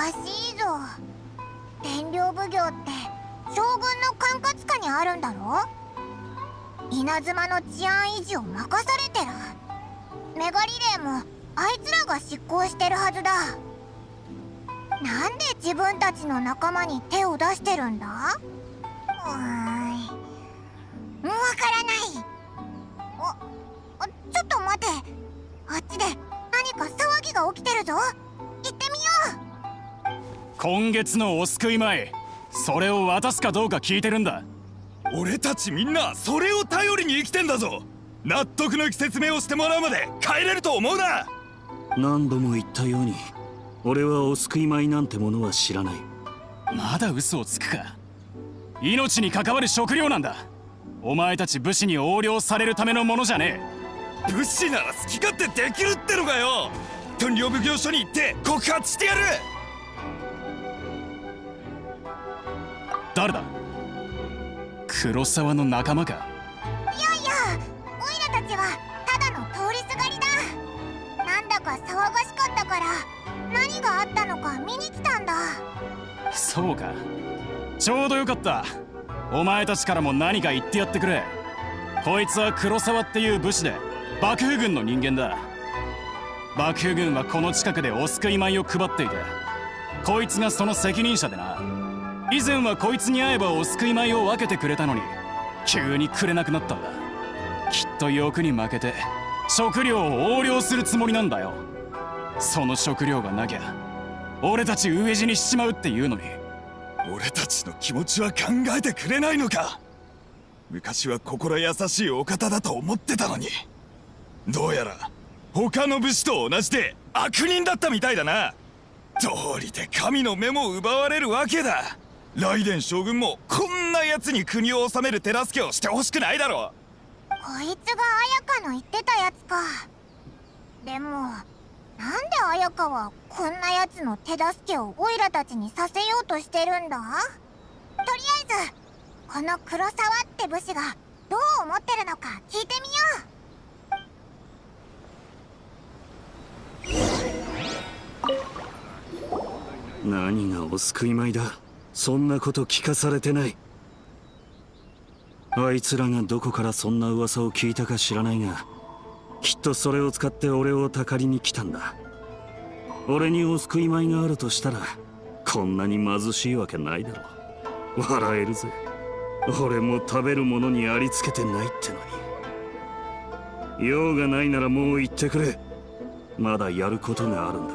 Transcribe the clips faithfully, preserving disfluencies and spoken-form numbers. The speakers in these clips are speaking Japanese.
かしいぞ。天領奉行って将軍の管轄下にあるんだろ。稲妻の治安維持を任されてる。メガリレーもあいつらが執行してるはずだ。なんで自分たちの仲間に手を出してるんだ。うーん、わからない。お、ちょっと待て。あっちで何か騒ぎが起きてるぞ。行ってみよう。 今月のお救い米、それを渡すかどうか聞いてるんだ。 俺たちみんなそれを頼りに生きてんだぞ。納得のいく説明をしてもらうまで帰れると思うな。 何度も言ったように、俺はお救い米なんてものは知らない。 まだ嘘をつくか。命に関わる食料なんだ。お前たち武士に横領されるためのものじゃねえ。武士なら好き勝手できるってのかよ。天領奉行所に行って告発してやる。 誰だ。黒沢の仲間か。 いやいや、オイラたちはただの通りすがりだ。なんだか騒がしかったから何があったのか見に来たんだ。 そうか、ちょうどよかった。お前たちからも何か言ってやってくれ。こいつは黒沢っていう武士で幕府軍の人間だ。幕府軍はこの近くでお救い米を配っていて、こいつがその責任者でな。以前はこいつに会えばお救い米を分けてくれたのに、急にくれなくなったんだ。きっと欲に負けて食料を横領するつもりなんだよ。その食料がなきゃ俺たち飢え死にしちまうっていうのに。 俺たちの気持ちは考えてくれないのか。昔は心優しいお方だと思ってたのに、どうやら他の武士と同じで悪人だったみたいだな。道理で神の目も奪われるわけだ。雷電将軍もこんな奴に国を治める手助けをしてほしくないだろ。 こいつが綾香の言ってたやつか。でもなんで綾香はこんなやつの手助けをオイラたちにさせようとしてるんだ。とりあえずこの黒沢って武士がどう思ってるのか聞いてみよう。何がお救い米だ。そんなこと聞かされてない。あいつらがどこからそんな噂を聞いたか知らないが、きっとそれを使って俺をたかりに来たんだ。俺にお救い米があるとしたらこんなに貧しいわけないだろう。笑えるぜ。俺も食べるものにありつけてないってのに。用がないならもう言ってくれ。まだやることがあるんだ。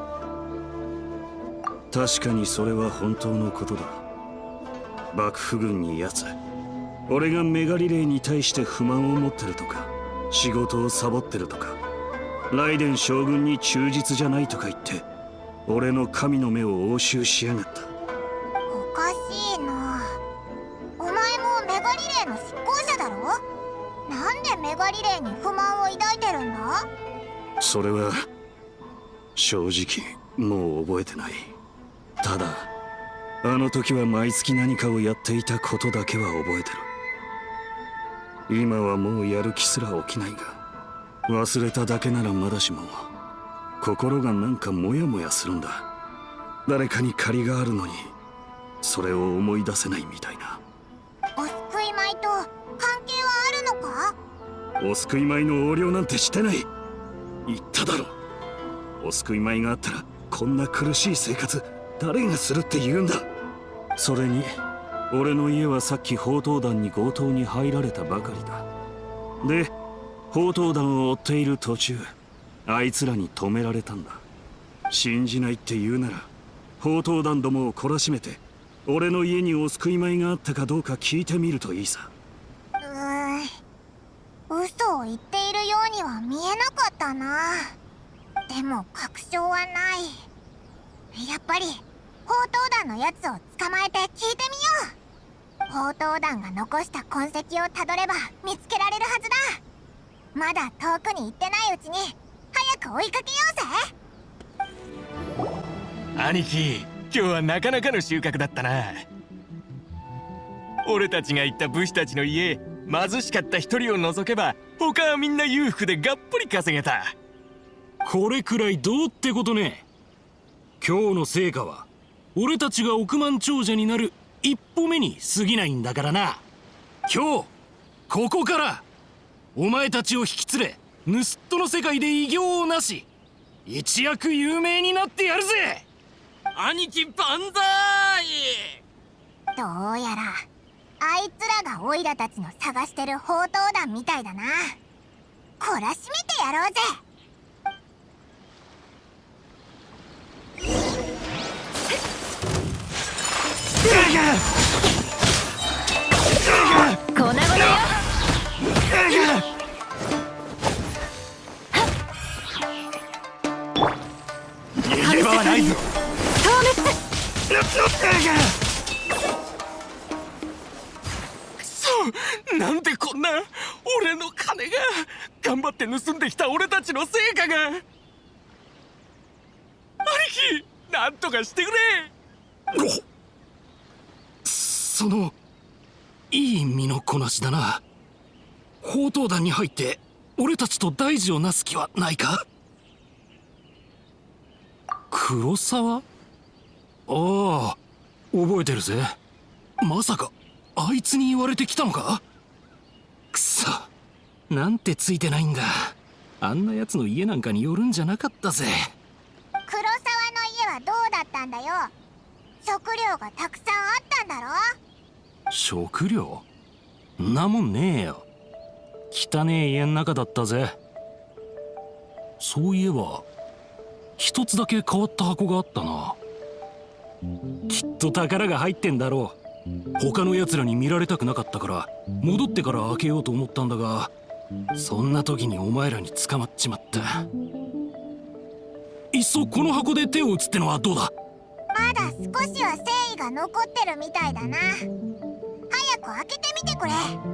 確かにそれは本当のことだ。幕府軍に奴、俺がメガリレーに対して不満を持ってるとか、仕事をサボってるとか、雷電将軍に忠実じゃないとか言って俺の神の目を押収しやがった。 おかしいな。お前もメガリレーの執行者だろ。なんでメガリレーに不満を抱いてるんだ。 それは正直もう覚えてない。ただあの時は毎月何かをやっていたことだけは覚えてる。今はもうやる気すら起きないが、忘れただけならまだしも心がなんかモヤモヤするんだ。誰かに借りがあるのにそれを思い出せないみたいな。 お救い米と関係はあるのか。 お救い米の横領なんてしてない。言っただろ。お救い米があったらこんな苦しい生活誰がするって言うんだ。それに俺の家はさっき宝刀団に強盗に入られたばかりだ。で宝刀団を追っている途中、あいつらに止められたんだ。信じないって言うなら宝刀団どもを懲らしめて俺の家にお救い米があったかどうか聞いてみるといいさ。 うーん、嘘を言っているようには見えなかったな。でも確証はない。やっぱり宝刀団のやつを捕まえて聞いてみよう。宝刀団が残した痕跡をたどれば見つけられるはずだ。まだ遠くに行ってないうちに早く追いかけようぜ。 兄貴、今日はなかなかの収穫だったな。俺たちが行った武士たちの家、貧しかった一人を除けば他はみんな裕福でがっぽり稼げた。 これくらいどうってことね。 今日の成果は俺たちが億万長者になる一歩目に過ぎないんだからな。今日ここからお前たちを引き連れ盗っ人の世界で偉業をなし一躍有名になってやるぜ。 兄貴万歳。 どうやらあいつらがオイラたちの探してる宝刀団みたいだな。懲らしめてやろうぜ。 粉々よ。 逃げ場はないぞ。 なんでこんな俺の金が頑張って盗んできた俺たちの成果が。兄貴なんとかしてくれ。 そのいい身のこなしだな。宝刀団に入って俺たちと大事をなす気はないか。黒沢？ああ、覚えてるぜ。まさかあいつに言われてきたのか。くそ、なんてついてないんだ。あんな奴の家なんかに寄るんじゃなかったぜ。 黒沢の家はどうだったんだよ。食料がたくさんあったんだろ。 食料？んなもんねえよ。汚ねえ家の中だったぜ。そういえば一つだけ変わった箱があったな。きっと宝が入ってんだろう。他の奴らに見られたくなかったから戻ってから開けようと思ったんだが、そんな時にお前らに捕まっちまった。いっそこの箱で手を打つってのはどうだ。 まだ少しは誠意が残ってるみたいだな。早く開けてみてくれ。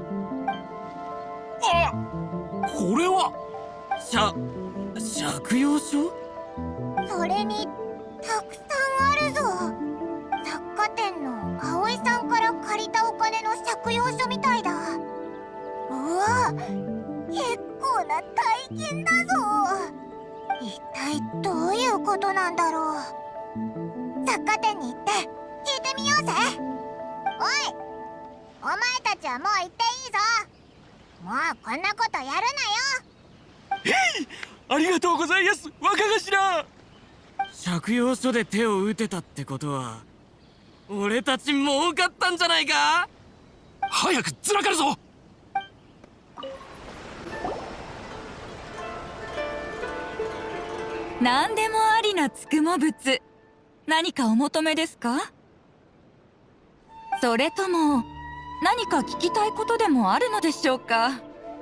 あ、 これはしゃ借用書。 それにたくさんあるぞ。雑貨店の葵さんから借りたお金の借用書みたいだ。うわ、結構な大金だぞ。一体どういうことなんだろう。雑貨店に行って聞いてみようぜ。おい、お前たちはもう行っていいぞ。もうこんなことやるなよ。 へい、ありがとうございます、若頭。借用書で手を打てたってことは俺たち儲かったんじゃないか。 早くずらかるぞ。 何でもありなつくも物、何かお求めですか。それとも何か聞きたいことでもあるのでしょうか。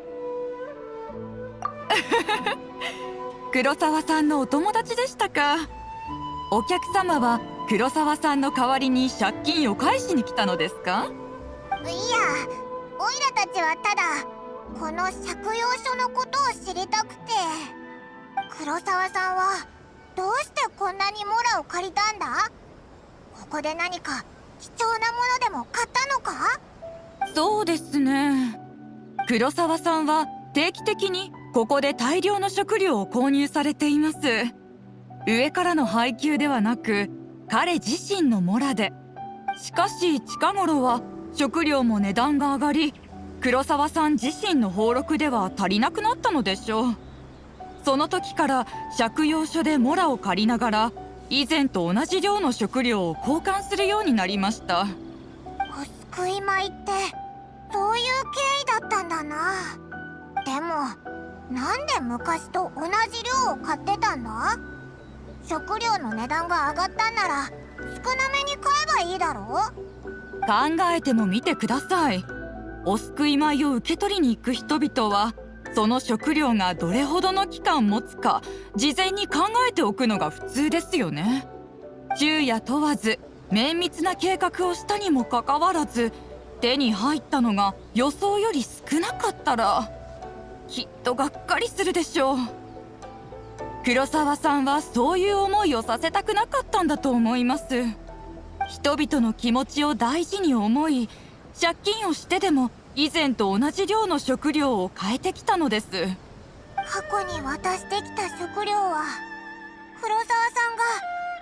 黒沢さんのお友達でしたか。お客様は黒沢さんの代わりに借金を返しに来たのですか。 いや、オイラたちはただこの借用書のことを知りたくて。黒沢さんはどうしてこんなにモラを借りたんだ。ここで何か貴重なものでも買ったのか。 そうですね、黒沢さんは定期的にここで大量の食料を購入されています。上からの配給ではなく彼自身のモラで。しかし近頃は食料も値段が上がり、黒沢さん自身の俸禄では足りなくなったのでしょう。その時から借用書でモラを借りながら以前と同じ量の食料を交換するようになりました。 お救い米ってそういう経緯だったんだな。でもなんで昔と同じ量を買ってたんだ。食料の値段が上がったんなら少なめに買えばいいだろう。 考えてもみてください。お救い米を受け取りに行く人々はその食料がどれほどの期間持つか事前に考えておくのが普通ですよね。昼夜問わず綿密な計画をしたにもかかわらず手に入ったのが予想より少なかったらきっとがっかりするでしょう。黒沢さんはそういう思いをさせたくなかったんだと思います。人々の気持ちを大事に思い、借金をしてでも以前と同じ量の食料を変えてきたのです。 過去に渡してきた食料は黒沢さんが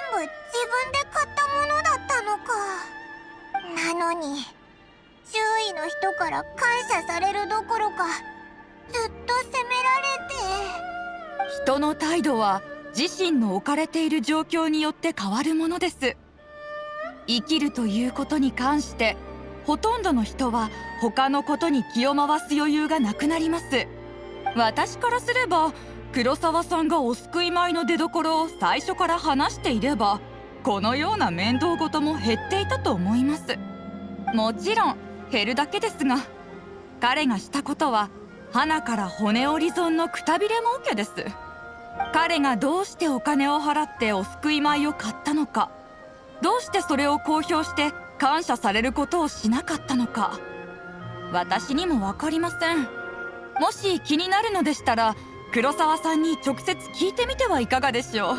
部自分で買ったものだったのか。なのに周囲の人から感謝されるどころかずっと責められて。 人の態度は自身の置かれている状況によって変わるものです。生きるということに関してほとんどの人は他のことに気を回す余裕がなくなります。私からすれば黒沢さんがお救い米の出所を最初から話していればこのような面倒事も減っていたと思います。もちろん減るだけですが、彼がしたことは花から骨折り損のくたびれ儲けです。彼がどうしてお金を払ってお救い米を買ったのか、どうしてそれを公表して感謝されることをしなかったのか、私にも分かりません。もし気になるのでしたら黒沢さんに直接聞いてみてはいかがでしょう。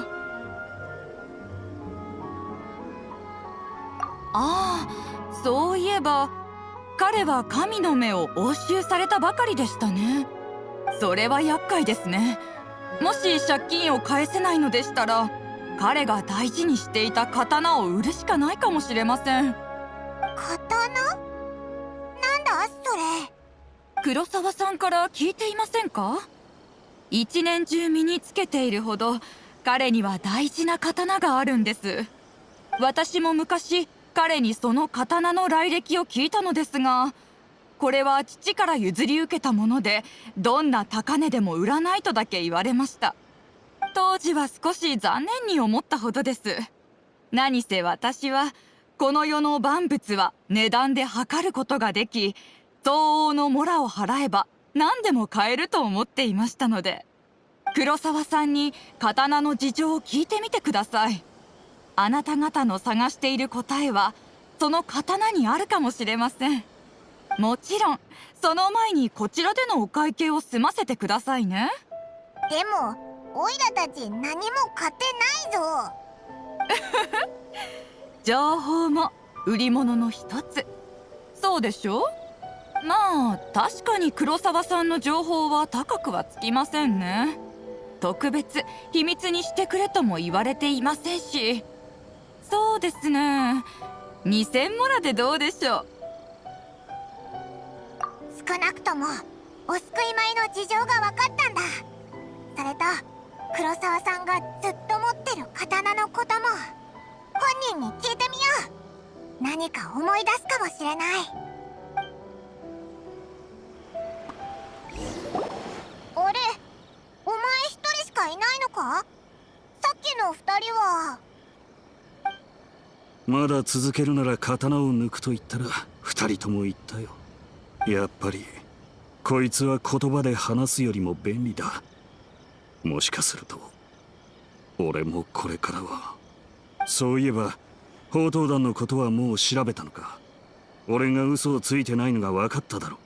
ああ、そういえば彼は神の目を押収されたばかりでしたね。それは厄介ですね。もし借金を返せないのでしたら彼が大事にしていた刀を売るしかないかもしれません。 刀？なんだそれ。 黒沢さんから聞いていませんか？一年中身につけているほど彼には大事な刀があるんです。私も昔彼にその刀の来歴を聞いたのですが、これは父から譲り受けたものでどんな高値でも売らないとだけ言われました。当時は少し残念に思ったほどです。何せ私はこの世の万物は値段で測ることができ、相応のモラを払えば何でも買えると思っていましたので、黒沢さんに刀の事情を聞いてみてください。あなた方の探している答えはその刀にあるかもしれません。もちろんその前にこちらでのお会計を済ませてくださいね。 でもオイラたち何も買ってないぞ。 情報も売り物の一つ。そうでしょう。まあ確かに黒沢さんの情報は高くはつきませんね。特別秘密にしてくれとも言われていませんし。そうですね、にせんモラでどうでしょう。 少なくともお救い米の事情が分かったんだ。それと黒沢さんがずっと持ってる刀のことも本人に聞いてみよう。何か思い出すかもしれない。あれ、お前一人しかいないのか？さっきの二人は。 まだ続けるなら刀を抜くと言ったら二人とも言ったよ。やっぱりこいつは言葉で話すよりも便利だ。もしかすると俺もこれからは。そういえば宝刀団のことはもう調べたのか？俺が嘘をついてないのが分かっただろ。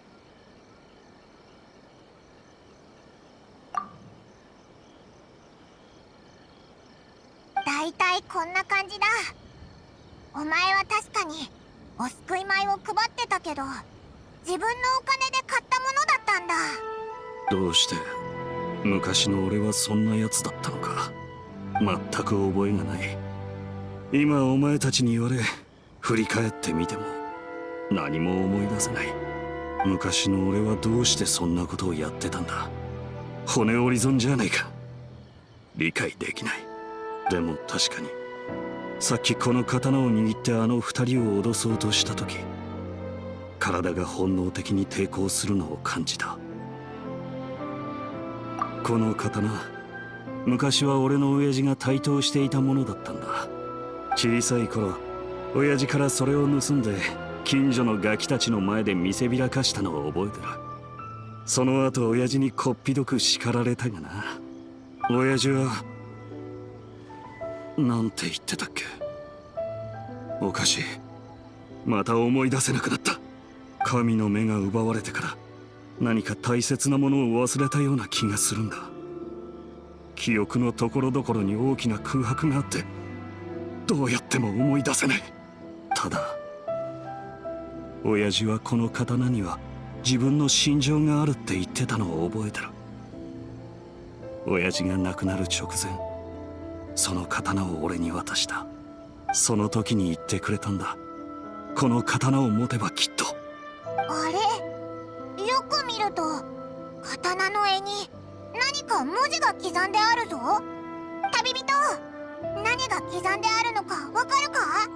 だいたいこんな感じだ。お前は確かにお救い米を配ってたけど自分のお金で買ったものだったんだ。 どうして昔の俺はそんなやつだったのか全く覚えがない。今お前たちに言われ振り返ってみても何も思い出せない。昔の俺はどうしてそんなことをやってたんだ。骨折り損じゃないか。理解できない。でも確かにさっきこの刀を握ってあの二人を脅そうとした時、体が本能的に抵抗するのを感じた。この刀、昔は俺の親父が帯刀していたものだったんだ。小さい頃親父からそれを盗んで近所のガキたちの前で見せびらかしたのを覚えてる。その後親父にこっぴどく叱られたがな。親父はなんて言ってたっけ。おかしい、また思い出せなくなった。神の目が奪われてから何か大切なものを忘れたような気がするんだ。記憶のところどころに大きな空白があってどうやっても思い出せない。ただ親父はこの刀には自分の心情があるって言ってたのを覚えてる。親父が亡くなる直前、 その刀を俺に渡した。その時に言ってくれたんだ。この刀を持てばきっと。 あれ、よく見ると刀の柄に何か文字が刻んであるぞ。旅人、何が刻んであるのかわかるか？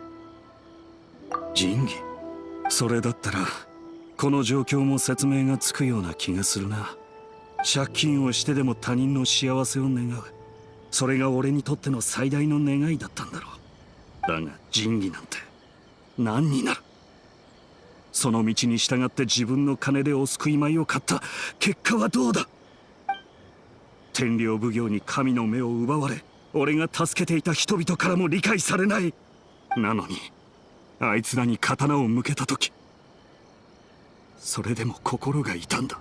仁義。それだったらこの状況も説明がつくような気がするな。借金をしてでも他人の幸せを願う、それが俺にとっての最大の願いだったんだろう。だが仁義なんて何になる。その道に従って自分の金でお救い米を買った結果はどうだ。天領奉行に神の目を奪われ、俺が助けていた人々からも理解されない。なのにあいつらに刀を向けた時、それでも心が痛んだ。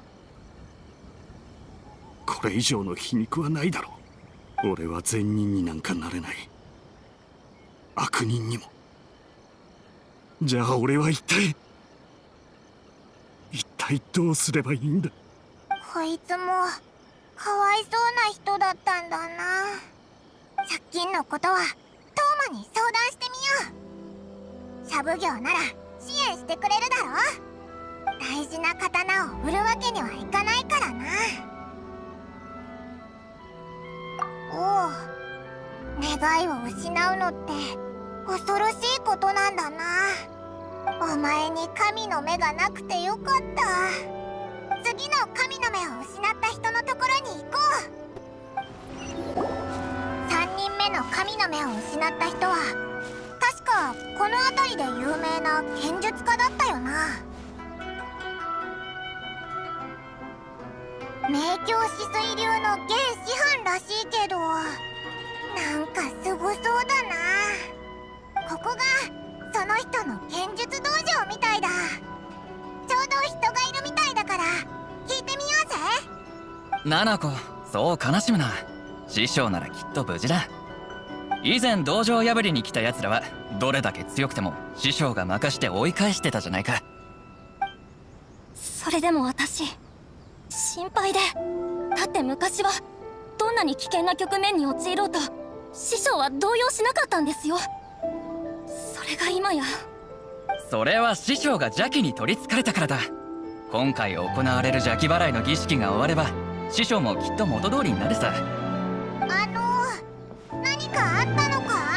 これ以上の皮肉はないだろう。俺は善人になんかなれない。悪人にも。じゃあ俺は一体一体どうすればいいんだ。 こいつもかわいそうな人だったんだな。借金のことはトーマに相談してみよう。社奉行なら支援してくれるだろ。大事な刀を売るわけにはいかないからな。おう、願いを失うのって恐ろしいことなんだな。お前に神の目がなくてよかった。次の神の目を失った人のところに行こう。さんにんめの神の目を失った人は確かこの辺りで有名な剣術家だったよな。明鏡止水流の現師範らしいけど、なんかすごそうだな。ここがその人の剣術道場みたいだ。ちょうど人がいるみたいだから聞いてみようぜ。 七子、そう悲しむな。師匠ならきっと無事だ。以前道場破りに来た奴らはどれだけ強くても師匠が任して追い返してたじゃないか。 それでも私心配で。だって昔はどんなに危険な局面に陥ろうと師匠は動揺しなかったんですよ。それが今や。 それは師匠が邪気に取りつかれたからだ。今回行われる邪気払いの儀式が終われば師匠もきっと元通りになるさ。 あの何かあったのか？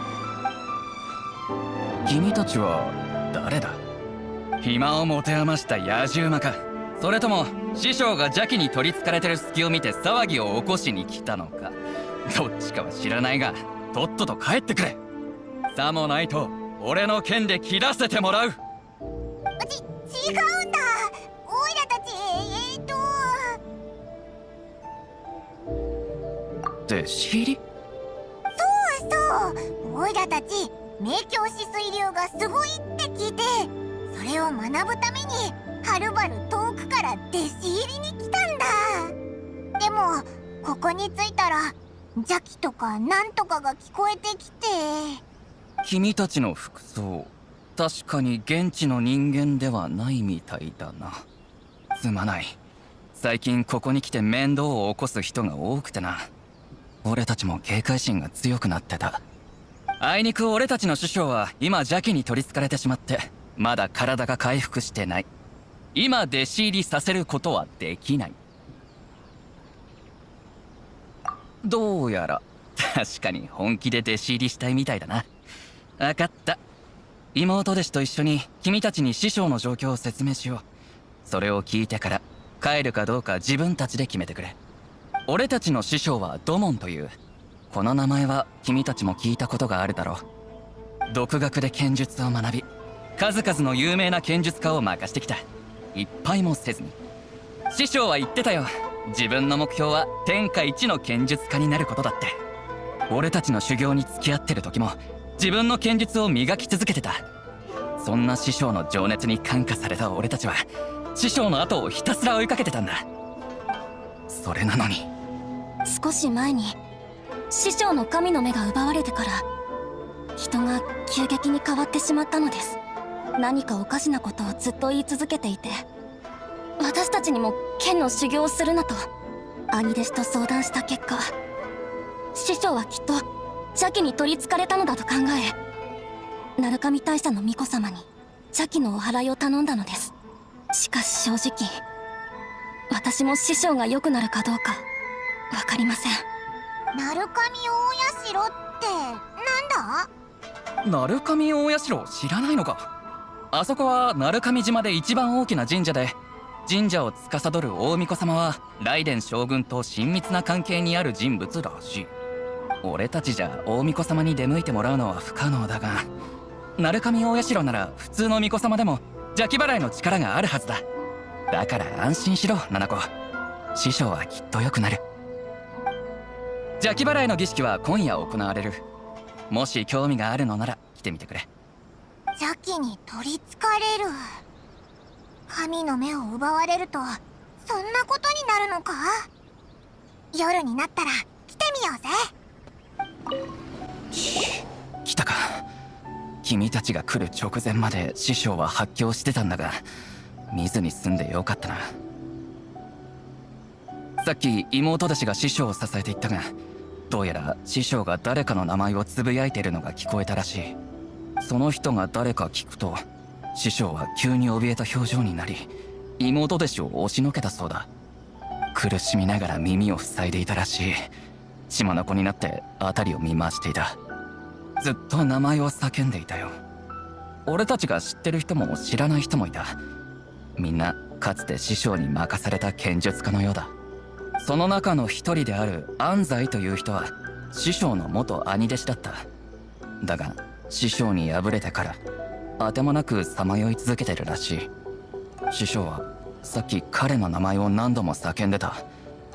君たちは誰だ？暇を持て余した野獣馬か、それとも師匠が邪気に取りつかれてる隙を見て騒ぎを起こしに来たのか。どっちかは知らないがとっとと帰ってくれ。さもないと俺の剣で切らせてもらう。 ち、違うんだ。オイラたち、えーと弟子入り？ そうそう、オイラたち明鏡止水流がすごいって聞いて、それを学ぶためにはるばる遠くから弟子入りに来たんだ。でもここに着いたら邪気とかなんとかが聞こえてきて。 君たちの服装、確かに現地の人間ではないみたいだな。すまない。最近ここに来て面倒を起こす人が多くてな。俺たちも警戒心が強くなってた。あいにく俺たちの師匠は今邪気に取りつかれてしまってまだ体が回復してない。今弟子入りさせることはできない。どうやら確かに本気で弟子入りしたいみたいだな。分かった。妹弟子と一緒に君たちに師匠の状況を説明しよう。それを聞いてから帰るかどうか自分たちで決めてくれ。俺たちの師匠は土門という。この名前は君たちも聞いたことがあるだろう。独学で剣術を学び数々の有名な剣術家を任してきた。いっぱいもせずに。師匠は言ってたよ。自分の目標は天下一の剣術家になることだって。俺たちの修行に付き合ってる時も自分の剣術を磨き続けてた。そんな師匠の情熱に感化された俺たちは師匠の後をひたすら追いかけてたんだ。それなのに少し前に師匠の神の目が奪われてから人が急激に変わってしまったのです。何かおかしなことをずっと言い続けていて、私たちにも剣の修行をするなと兄弟子と相談した結果、 師匠はきっと邪気に取りつかれたのだと考え、鳴神大社の巫女様に邪気のお祓いを頼んだのです。しかし正直私も師匠が良くなるかどうか分かりません。 鳴神大社ってなんだ？ 鳴神大社知らないのか。あそこは鳴神島で一番大きな神社で、神社を司る大巫女様は雷電将軍と親密な関係にある人物らしい。俺たちじゃ大巫女様に出向いてもらうのは不可能だが、鳴神大社なら普通の巫女様でも邪気払いの力があるはずだ。だから安心しろ七子、師匠はきっと良くなる。邪気払いの儀式は今夜行われる。もし興味があるのなら来てみてくれ。 邪気に取りつかれる。神の目を奪われるとそんなことになるのか？夜になったら来てみようぜ。 来たか。君たちが来る直前まで師匠は発狂してたんだが、見ずに済んでよかったな。さっき妹弟子が師匠を支えていったが、どうやら師匠が誰かの名前をつぶやいているのが聞こえたらしい。その人が誰か聞くと、師匠は急に怯えた表情になり、妹弟子を押しのけたそうだ。苦しみながら耳を塞いでいたらしい。血眼になって辺りを見回していた。ずっと名前を叫んでいたよ。俺たちが知ってる人も知らない人もいた。みんなかつて師匠に任された剣術家のようだ。その中の一人である安西という人は師匠の元兄弟子だった。だが師匠に敗れてからあてもなくさまよい続けてるらしい。師匠はさっき彼の名前を何度も叫んでた。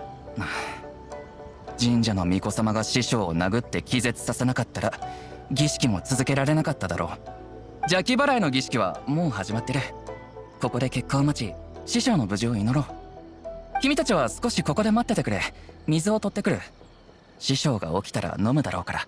神社の巫女様が師匠を殴って気絶させなかったら儀式も続けられなかっただろう。邪気払いの儀式はもう始まってる。ここで結果を待ち、師匠の無事を祈ろう。君たちは少しここで待っててくれ。水を取ってくる。師匠が起きたら飲むだろうから。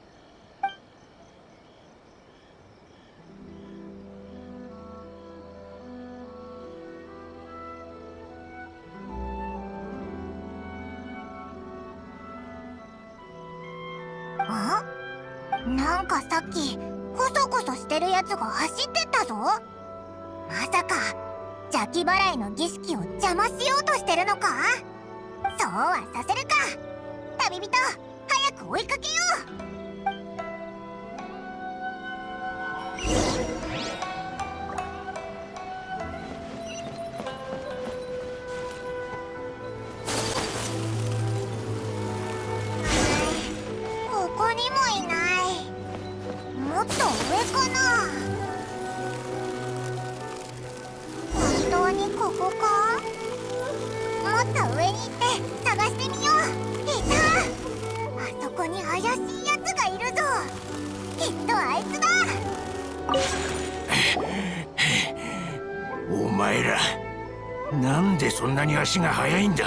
なんかさっきコソコソしてるやつが走ってったぞ。まさか邪気払いの儀式を邪魔しようとしてるのか？そうはさせるか。旅人、早く追いかけよう。ここにもいない。もっと上かな。本当にここか？もっと上に行って探してみよう。いた！あそこに怪しいやつがいるぞ。きっとあいつだ。 お前らなんでそんなに足が速いんだ？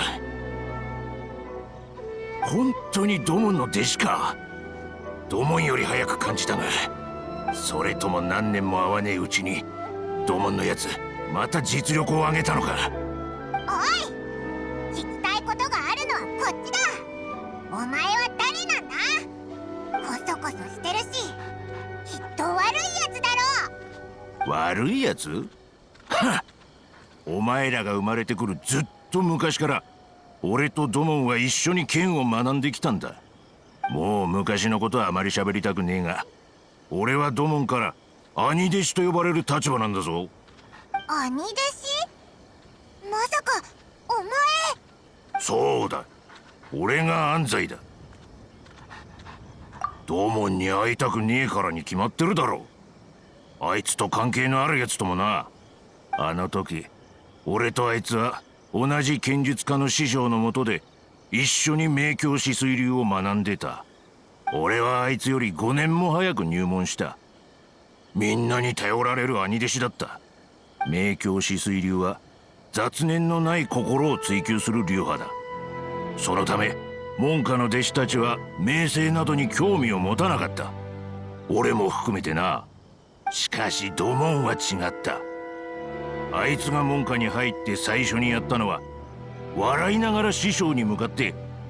本当に土門の弟子か？土門より早く感じたが、それとも何年も会わねえうちに土門のやつまた実力を上げたのか？ おい、聞きたいことがあるのはこっちだ。お前は誰なんだ？コソコソしてるし、きっと悪いやつだろ。 悪いやつ？はっ、お前らが生まれてくるずっと昔から俺と土門は一緒に剣を学んできたんだ。もう昔のことはあまり喋りたくねえが、俺は土門から兄弟子と呼ばれる立場なんだぞ。 兄弟子？まさかお前？ そうだ、俺が安西だ。土門に会いたくねえからに決まってるだろう。あいつと関係のあるやつともな。あの時俺とあいつは同じ剣術家の師匠のもとで一緒に明鏡止水流を学んでた。俺はあいつよりごねんも早く入門した。みんなに頼られる兄弟子だった。明鏡止水流は雑念のない心を追求する流派だ。そのため門下の弟子たちは名声などに興味を持たなかった。俺も含めてな。しかし土門は違った。あいつが門下に入って最初にやったのは、笑いながら師匠に向かって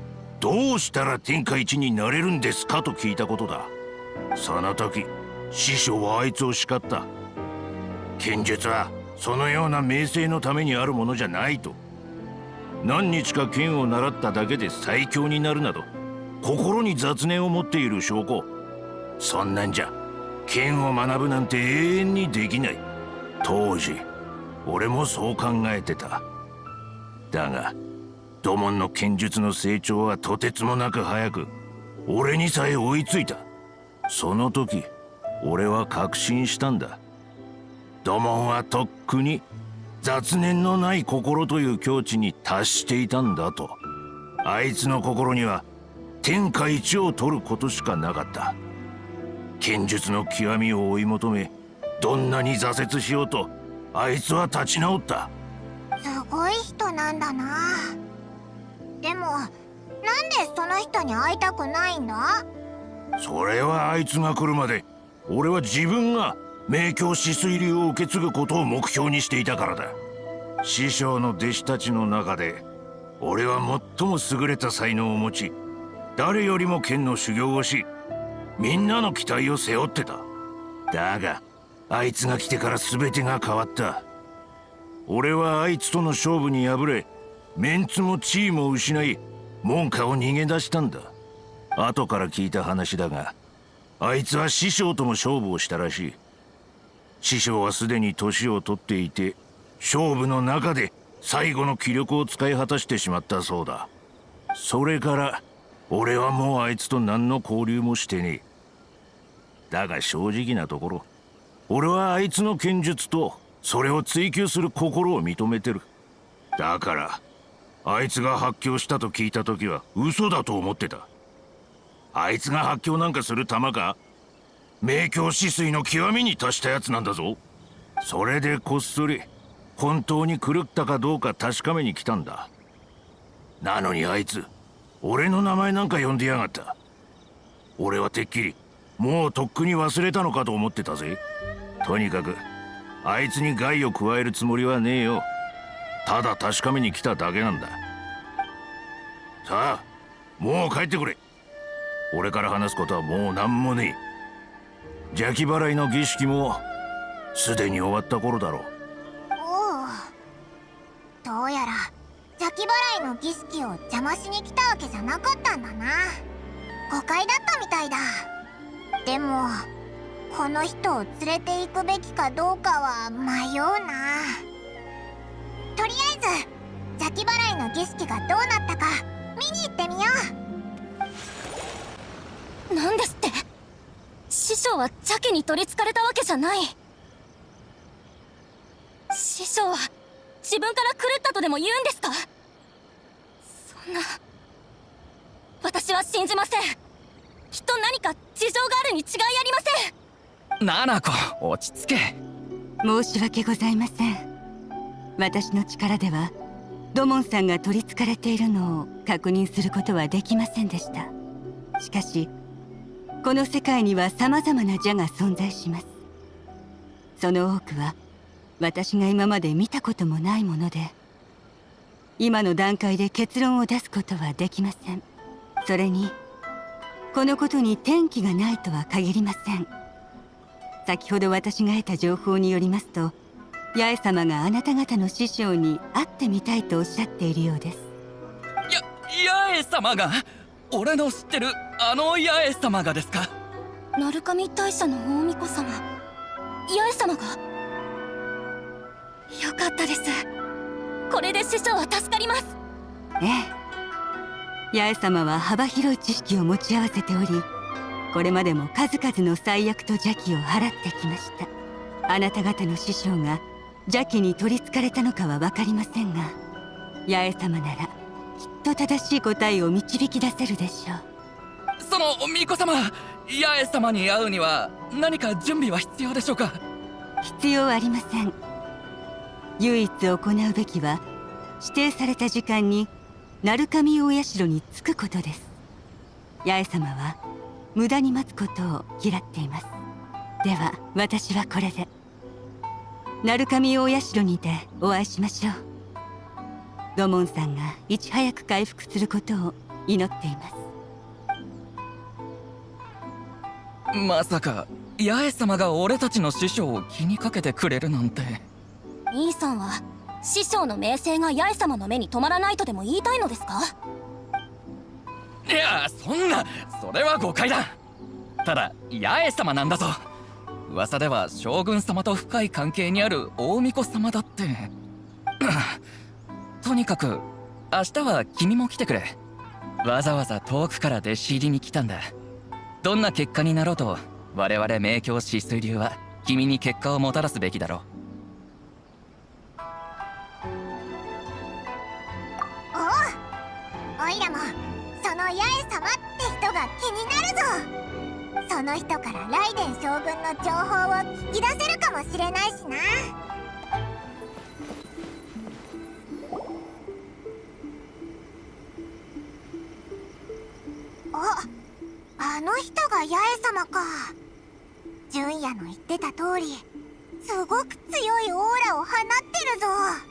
どうしたら天下一になれるんですかと聞いたことだ。その時師匠はあいつを叱った。剣術はそのような名声のためにあるものじゃないと。何日か剣を習っただけで最強になるなど心に雑念を持っている証拠。そんなんじゃ剣を学ぶなんて永遠にできない。当時俺もそう考えてた。だが土門の剣術の成長はとてつもなく早く俺にさえ追いついた。その時俺は確信したんだ。土門はとっくに雑念のない心という境地に達していたんだと。あいつの心には天下一を取ることしかなかった。剣術の極みを追い求め、どんなに挫折しようとあいつは立ち直った。 すごい人なんだな。でもなんでその人に会いたくないんだ？ それはあいつが来るまで俺は自分が明鏡止水流を受け継ぐことを目標にしていたからだ。師匠の弟子たちの中で俺は最も優れた才能を持ち、誰よりも剣の修行をし、みんなの期待を背負ってた。だがあいつが来てから全てが変わった。俺はあいつとの勝負に敗れ、メンツも地位も失い、門下を逃げ出したんだ。後から聞いた話だが、あいつは師匠とも勝負をしたらしい。師匠はすでに年を取っていて、勝負の中で最後の気力を使い果たしてしまったそうだ。それから俺はもうあいつと何の交流もしてねえ。だが正直なところ、俺はあいつの剣術とそれを追求する心を認めてる。だからあいつが発狂したと聞いた時は嘘だと思ってた。あいつが発狂なんかする玉か？明鏡止水の極みに達したやつなんだぞ。それでこっそり本当に狂ったかどうか確かめに来たんだ。なのにあいつ俺の名前なんか呼んでやがった。俺はてっきりもうとっくに忘れたのかと思ってたぜ。とにかくあいつに害を加えるつもりはねえよ。ただ確かめに来ただけなんだ。さあもう帰ってくれ。俺から話すことはもう何もねえ。邪気払いの儀式もすでに終わった頃だろう。 おう、どうやら邪気払いの儀式を邪魔しに来たわけじゃなかったんだな。誤解だったみたいだ。でもこの人を連れて行くべきかどうかは迷うな。とりあえず邪気払いの儀式がどうなったか見に行ってみよう。なんですって？師匠は邪気に取りつかれたわけじゃない。師匠は自分から狂ったとでも言うんですか？そんな、私は信じません。きっと何か事情があるに違いありません。 ナナコ、落ち着け。 申し訳ございません。私の力では土門さんが取りつかれているのを確認することはできませんでした。しかしこの世界には様々な邪が存在します。その多くは私が今まで見たこともないもので、今の段階で結論を出すことはできません。それにこのことに転機がないとは限りません。先ほど私が得た情報によりますと、八重様があなた方の師匠に会ってみたいとおっしゃっているようです。 や、八重様が？俺の知ってるあの八重様がですか？ 鳴神大社の大巫女様、八重様が？よかったです。これで師匠は助かります。 ええ、八重様は幅広い知識を持ち合わせており、これまでも数々の災厄と邪気を払ってきました。あなた方の師匠が邪気に取りつかれたのかは分かりませんが、八重様ならきっと正しい答えを導き出せるでしょう。 その巫女様、八重様に会うには何か準備は必要でしょうか？ 必要ありません。唯一行うべきは指定された時間に鳴神大社に着くことです。八重様は無駄に待つことを嫌っています。では私はこれで。鳴神大社にてお会いしましょう。土門さんがいち早く回復することを祈っています。 まさか八重様が俺たちの師匠を気にかけてくれるなんて。 兄さんは師匠の名声が八重様の目に留まらないとでも言いたいのですか？ いや、そんな、それは誤解だ。ただ八重様なんだぞ。噂では将軍様と深い関係にある大巫女様だってとにかく明日は君も来てくれ。わざわざ遠くから弟子入りに来たんだ。どんな結果になろうと我々明鏡止水流は君に結果をもたらすべきだろう。 おう、おいらもその八重様って人が気になるぞ。その人から雷電将軍の情報を聞き出せるかもしれないしな。あ、あの人が八重様か。純也の言ってた通り、すごく強いオーラを放ってるぞ。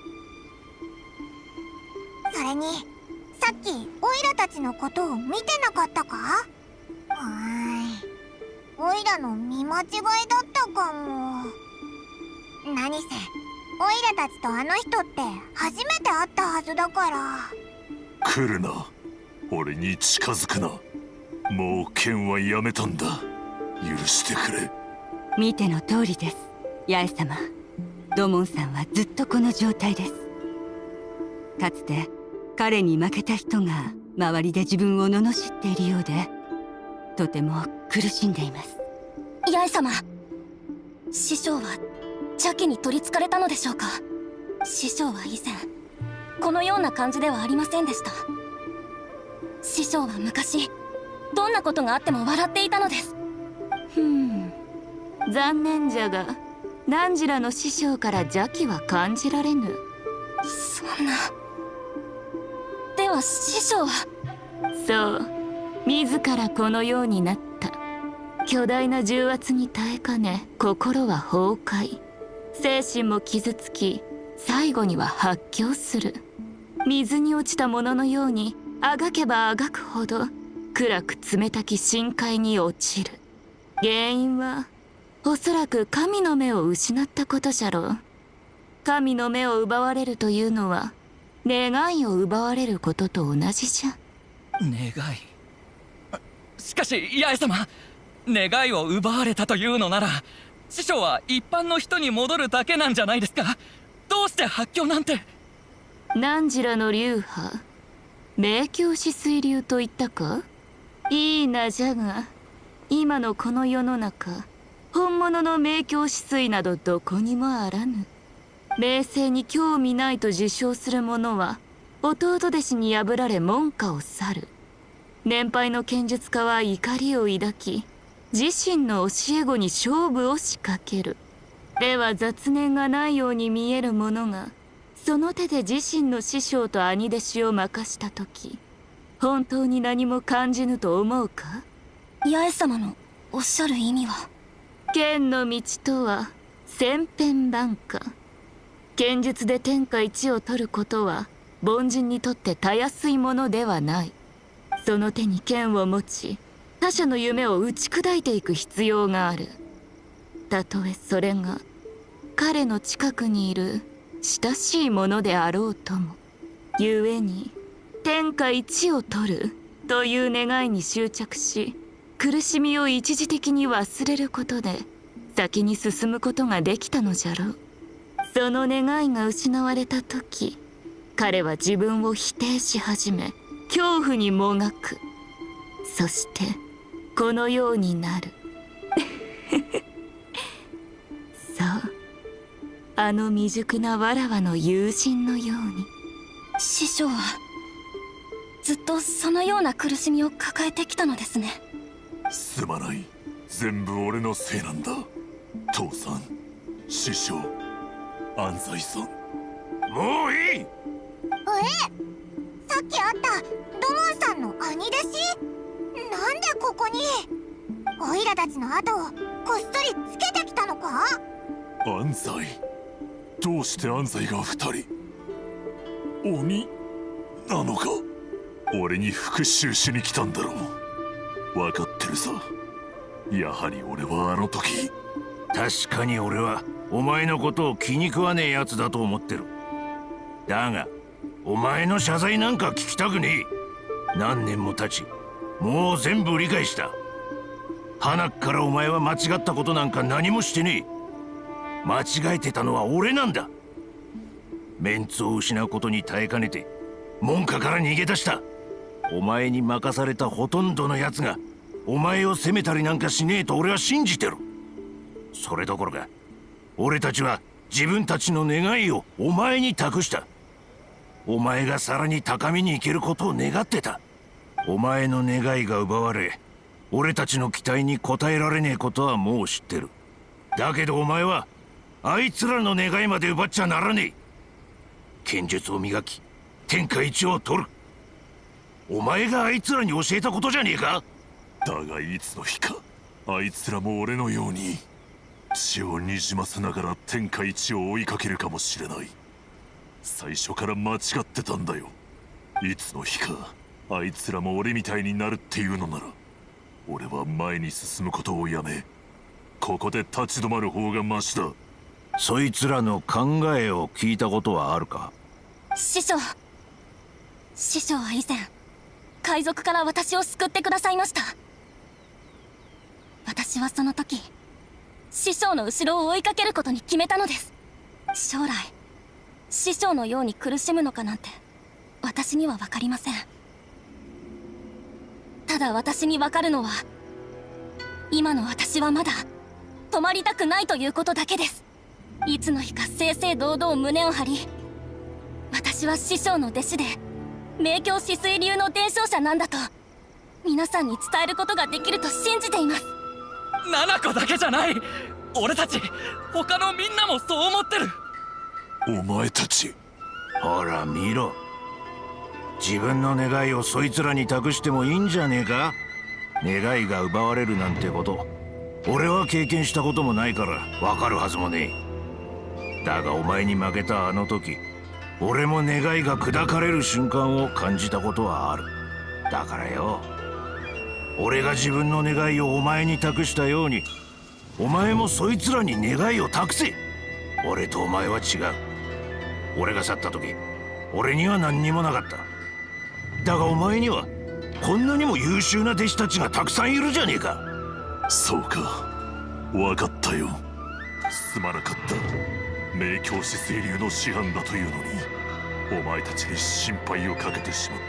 それにさっきオイラたちのことを見てなかったか？うーん、オイラの見間違いだったかも。何せオイラたちとあの人って初めて会ったはずだから。 来るな、俺に近づくな。もう剣はやめたんだ。許してくれ。 見ての通りです。八重様、土門さんはずっとこの状態です。かつて彼に負けた人が周りで自分を罵っているようで、とても苦しんでいます。 八重様、師匠は邪気に取りつかれたのでしょうか？師匠は以前このような感じではありませんでした。師匠は昔どんなことがあっても笑っていたのです。 ふん、残念じゃが汝らの師匠から邪気は感じられぬ。 そんな。では師匠は？ そう、自らこのようになった。巨大な重圧に耐えかね、心は崩壊、精神も傷つき、最後には発狂する。水に落ちたもののようにあがけばあがくほど暗く冷たき深海に落ちる。原因はおそらく神の目を失ったことじゃろう。神の目を奪われるというのは願いを奪われることと同じじゃ。 願い。しかし八重様、願いを奪われたというのなら師匠は一般の人に戻るだけなんじゃないですか？どうして発狂なんて。 汝らの流派、明鏡止水流と言ったか？いいな。じゃが今のこの世の中、本物の明鏡止水などどこにもあらぬ。名声に興味ないと自称する者は弟弟子に破られ門下を去る。年配の剣術家は怒りを抱き、自身の教え子に勝負を仕掛ける。では雑念がないように見える者がその手で自身の師匠と兄弟子を任した時、本当に何も感じぬと思うか？ 八重様のおっしゃる意味は？ 剣の道とは千変万化。剣術で天下一を取ることは凡人にとってたやすいものではない。その手に剣を持ち、他者の夢を打ち砕いていく必要がある。たとえそれが彼の近くにいる親しいものであろうとも。故に天下一を取るという願いに執着し、苦しみを一時的に忘れることで先に進むことができたのじゃろう。その願いが失われた時、彼は自分を否定し始め、恐怖にもがく。そしてこのようになるそう、あの未熟なわらわの友人のように。 師匠はずっとそのような苦しみを抱えてきたのですね。 すまない、全部俺のせいなんだ。父さん、師匠、安西さん、もういい。 え、さっき会った土門さんの兄弟子、なんでここに？オイラたちの後をこっそりつけてきたのか？ 安西、どうして安西が二人鬼なのか？ 俺に復讐しに来たんだろう。分かってるさ。やはり俺はあの時。 確かに俺はお前のことを気に食わねえやつだと思ってる。だがお前の謝罪なんか聞きたくねえ。何年も経ちもう全部理解した。鼻っからお前は間違ったことなんか何もしてねえ。間違えてたのは俺なんだ。メンツを失うことに耐えかねて門下から逃げ出した。お前に任されたほとんどのやつがお前を責めたりなんかしねえと俺は信じてる。それどころか俺たちは自分たちの願いをお前に託した。お前がさらに高みに行けることを願ってた。お前の願いが奪われ俺たちの期待に応えられねえことはもう知ってる。だけどお前はあいつらの願いまで奪っちゃならねえ。剣術を磨き天下一を取る。お前があいつらに教えたことじゃねえか。 だがいつの日かあいつらも俺のように血をにじませながら天下一を追いかけるかもしれない。最初から間違ってたんだよ。いつの日かあいつらも俺みたいになるっていうのなら俺は前に進むことをやめここで立ち止まる方がマシだ。 そいつらの考えを聞いたことはあるか。 師匠師匠は以前海賊から私を救ってくださいました。私はその時師匠の後ろを追いかけることに決めたのです。将来師匠のように苦しむのかなんて私には分かりません。ただ私に分かるのは今の私はまだ止まりたくないということだけです。いつの日か正々堂々胸を張り私は師匠の弟子で明鏡止水流の伝承者なんだと皆さんに伝えることができると信じています。 七子だけじゃない。俺たち他のみんなもそう思ってる。 お前たちほら見ろ。自分の願いをそいつらに託してもいいんじゃねえか。願いが奪われるなんてこと俺は経験したこともないから分かるはずもねえ。だがお前に負けたあの時俺も願いが砕かれる瞬間を感じたことはある。だからよ俺が自分の願いをお前に託したようにお前もそいつらに願いを託せ。俺とお前は違う。俺が去った時俺には何にもなかった。だがお前にはこんなにも優秀な弟子たちがたくさんいるじゃねえか。 そうか分かったよ。すまなかった。明鏡止水流の師範だというのにお前たちに心配をかけてしまった。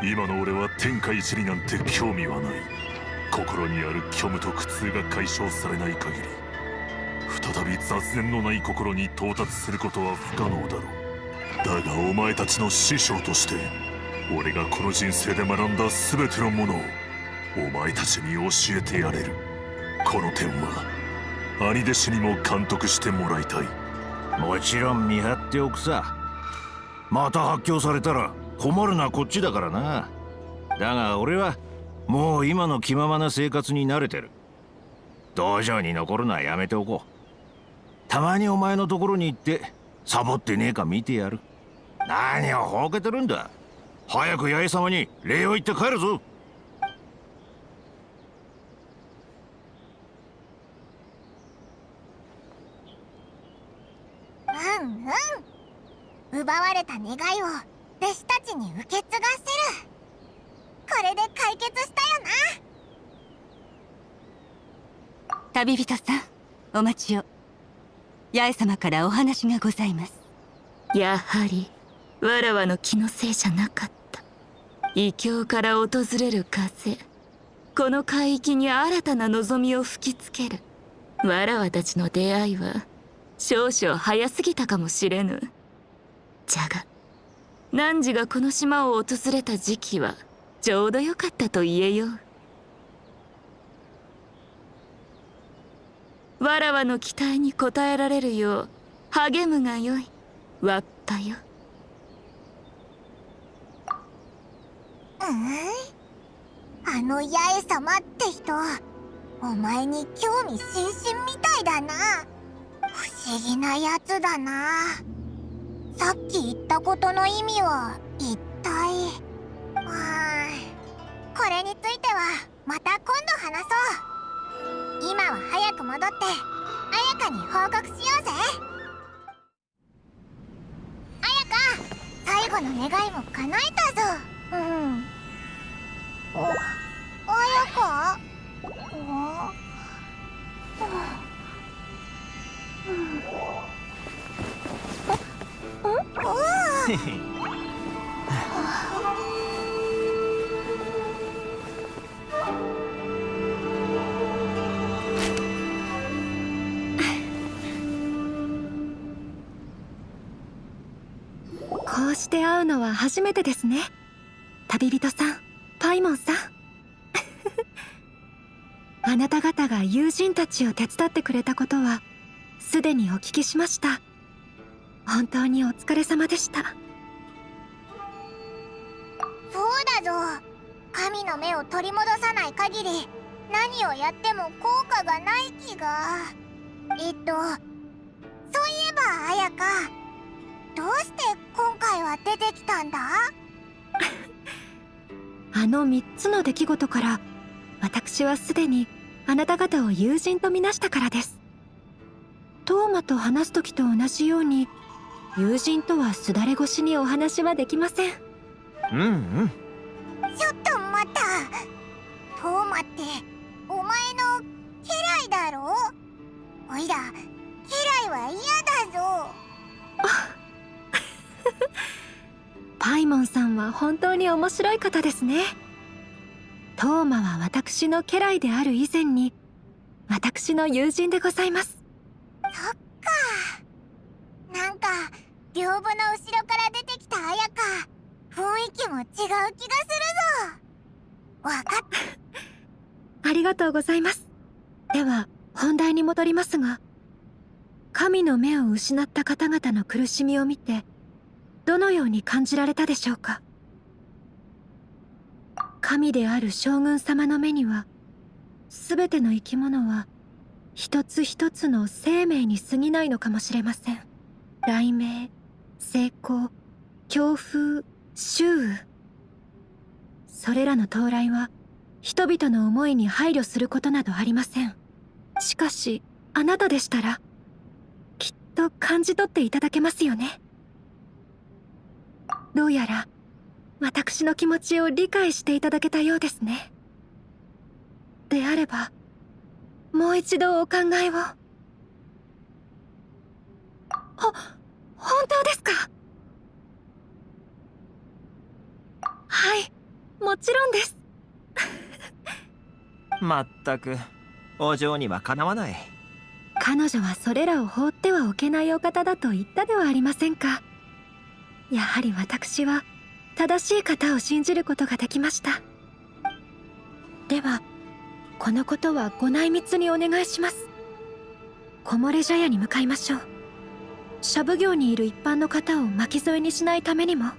今の俺は天下一になんて興味はない。心にある虚無と苦痛が解消されない限り再び雑念のない心に到達することは不可能だろう。だがお前たちの師匠として俺がこの人生で学んだ全てのものをお前たちに教えてやれる。この点は兄弟子にも監督してもらいたい。 もちろん見張っておくさ。また発狂されたら困るのはこっちだからな。だが俺はもう今の気ままな生活に慣れてる。道場に残るのはやめておこう。たまにお前のところに行ってサボってねえか見てやる。何をほうけてるんだ。早く八重様に礼を言って帰るぞ。 うんうん奪われた願いを弟子たちに受け継がせる。これで解決したよな。 旅人さんお待ちを。八重様からお話がございます。 やはりわらわの気のせいじゃなかった。異境から訪れる風、この海域に新たな望みを吹きつける。わらわたちの出会いは少々早すぎたかもしれぬ。じゃが汝がこの島を訪れた時期はちょうどよかったと言えよう。わらわの期待に応えられるよう励むがよい、わっぱよ。 うんあの八重様って人お前に興味津々みたいだな。不思議なやつだな。さっき言ったことの意味は一体。あこれについてはまた今度話そう。今は早く戻って綾香に報告しようぜ。綾香、最後の願いも叶えたぞ。うん。お、綾香？お、うん。おお。 こうして会うのは初めてですね、旅人さん、パイモンさん。あなた方が友人たちを手伝ってくれたことはすでにお聞きしました。本当にお疲れ様でした。 そうだぞ。神の目を取り戻さない限り何をやっても効果がない気が。えっとそういえば綾香、どうして今回は出てきたんだ？ あのみっつの出来事から私はすでにあなた方を友人とみなしたからです。トーマと話す時と同じように友人とはすだれ越しにお話はできません。 うんうん。 ちょっと待った。トーマってお前の家来だろ？おいら家来は嫌だぞ。 パイモンさんは本当に面白い方ですね。トーマは私の家来である以前に私の友人でございます。 そっか。なんか屏風の後ろから出てきた綾香、雰囲気も違う気がするぞ。わかった。 ありがとうございます。では本題に戻りますが、神の目を失った方々の苦しみを見てどのように感じられたでしょうか。神である将軍様の目には、すべての生き物は一つ一つの生命に過ぎないのかもしれません。雷鳴、閃光、強風、秋雨、それらの到来は人々の思いに配慮することなどありません。しかしあなたでしたらきっと感じ取っていただけますよね。どうやら私の気持ちを理解していただけたようですね。であればもう一度お考えを。ほ、本当ですか？はい、もちろんです。 まったくお嬢にはかなわない。 彼女はそれらを放ってはおけないお方だと言ったではありませんか。やはり私は正しい方を信じることができました。ではこのことはご内密にお願いします。木漏れ茶屋に向かいましょう。シャブ業にいる一般の方を巻き添えにしないためにも。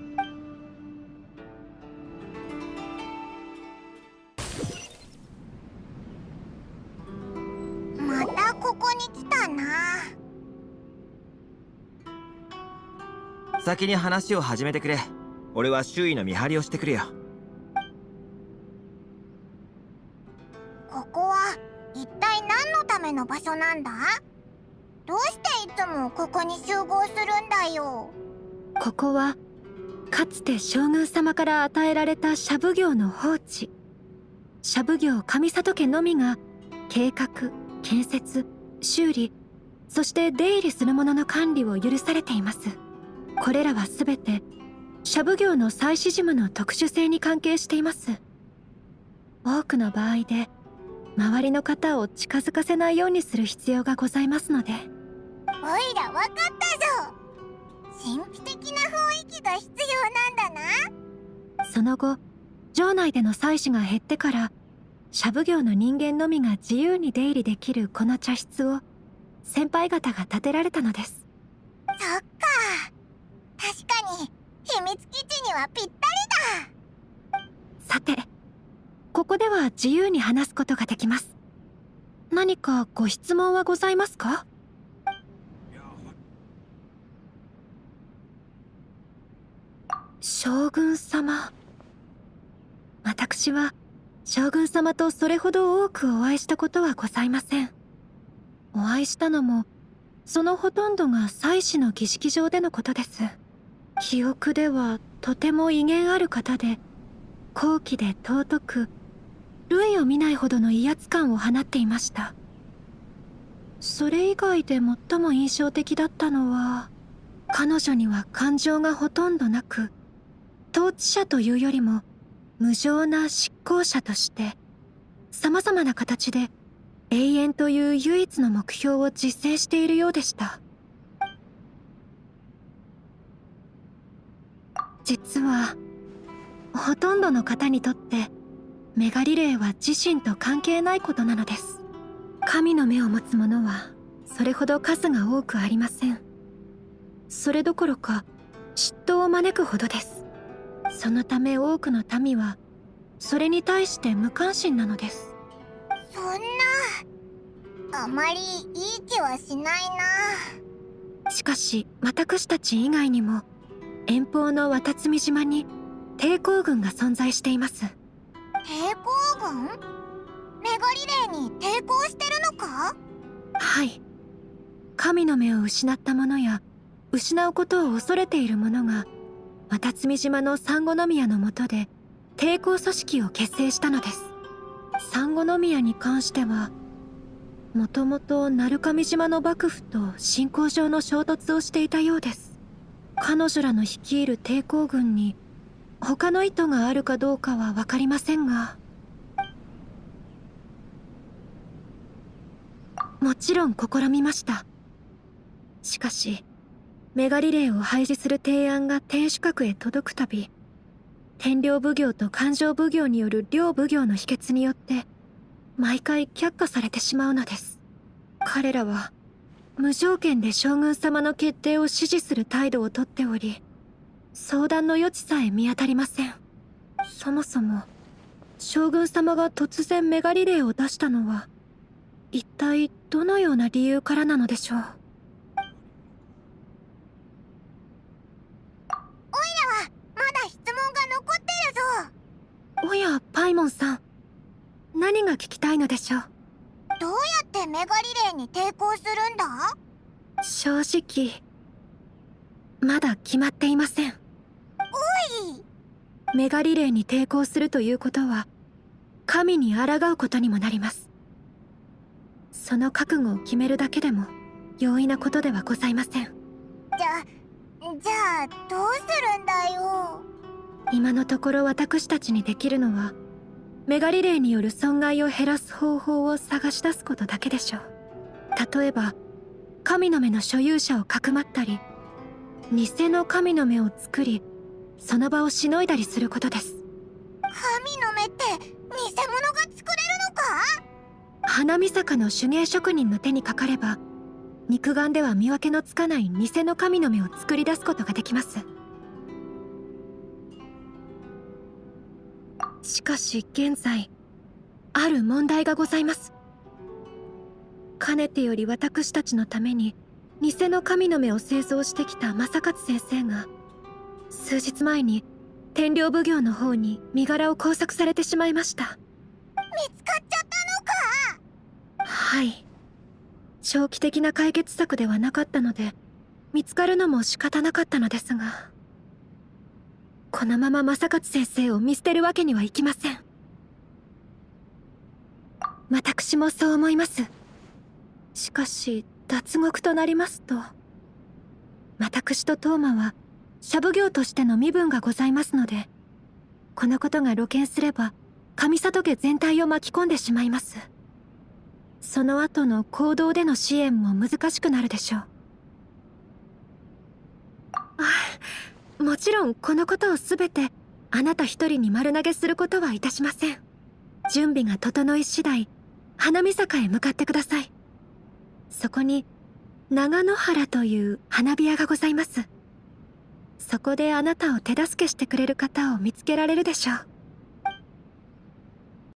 またここに来たな。 先に話を始めてくれ。俺は周囲の見張りをしてくるよ。 ここは一体何のための場所なんだ？どうしていつもここに集合するんだよ。 ここはかつて将軍様から与えられたシャブ業の放置。シャブ業上里家のみが計画、建設、修理、そして出入りするものの管理を許されています。これらはすべてシャブ業の祭祀事務の特殊性に関係しています。多くの場合で周りの方を近づかせないようにする必要がございますので。 おいらわかったぞ。神秘的な雰囲気が必要なんだな。 その後城内での祭祀が減ってからシャブ業の人間のみが自由に出入りできるこの茶室を先輩方が建てられたのです。 そっか、確かに秘密基地にはぴったりだ。 さて、ここでは自由に話すことができます。何かご質問はございますか？将軍様。 私は将軍様とそれほど多くお会いしたことはございません。お会いしたのもそのほとんどが祭祀の儀式場でのことです。記憶ではとても威厳ある方で、高貴で尊く、類を見ないほどの威圧感を放っていました。それ以外で最も印象的だったのは、彼女には感情がほとんどなく、統治者というよりも無情な執行者として様々な形で永遠という唯一の目標を実践しているようでした。実はほとんどの方にとってメガリレーは自身と関係ないことなのです。神の目を持つ者はそれほど数が多くありません。それどころか嫉妬を招くほどです。そのため多くの民はそれに対して無関心なのです。 そんな、あまりいい気はしないな。 しかし私たち以外にも遠方の渡積島に抵抗軍が存在しています。 抵抗軍？メガリレーに抵抗してるのか？ はい。神の目を失った者や失うことを恐れている者が渡積島のサンゴノ宮の下で抵抗組織を結成したのです。サンゴノ宮に関してはもともと鳴上島の幕府と信仰上の衝突をしていたようです。彼女らの率いる抵抗軍に他の意図があるかどうかは分かりませんが、もちろん試みました。しかしメガリレーを廃止する提案が天守閣へ届くたび、天領奉行と勘定奉行による両奉行の否決によって毎回却下されてしまうのです。彼らは無条件で将軍様の決定を支持する態度をとっており、相談の余地さえ見当たりません。そもそも将軍様が突然メガリレーを出したのは一体どのような理由からなのでしょう。おや、パイモンさん、何が聞きたいのでしょう。 どうやってメガリレーに抵抗するんだ？ 正直まだ決まっていません。 おい！ メガリレーに抵抗するということは神に抗うことにもなります。その覚悟を決めるだけでも容易なことではございません。 じゃじゃあどうするんだよ。 今のところ私たちにできるのはメガリレーによる損害を減らす方法を探し出すことだけでしょう。例えば神の目の所有者をかくまったり、偽の神の目を作りその場をしのいだりすることです。 神の目って偽物が作れるのか？ 花見坂の手芸職人の手にかかれば肉眼では見分けのつかない偽の神の目を作り出すことができます。しかし現在ある問題がございます。かねてより私たちのために偽の神の目を製造してきた正勝先生が数日前に天領奉行の方に身柄を拘束されてしまいました。 見つかっちゃったのか？ はい。長期的な解決策ではなかったので見つかるのも仕方なかったのですが、このまま正勝先生を見捨てるわけにはいきません。私もそう思います。しかし脱獄となりますと、私とトーマは社奉行としての身分がございますので、このことが露見すれば上里家全体を巻き込んでしまいます。その後の行動での支援も難しくなるでしょう。あ、もちろんこのことを全てあなた一人に丸投げすることはいたしません。準備が整い次第花見坂へ向かってください。そこに長野原という花火屋がございます。そこであなたを手助けしてくれる方を見つけられるでしょう。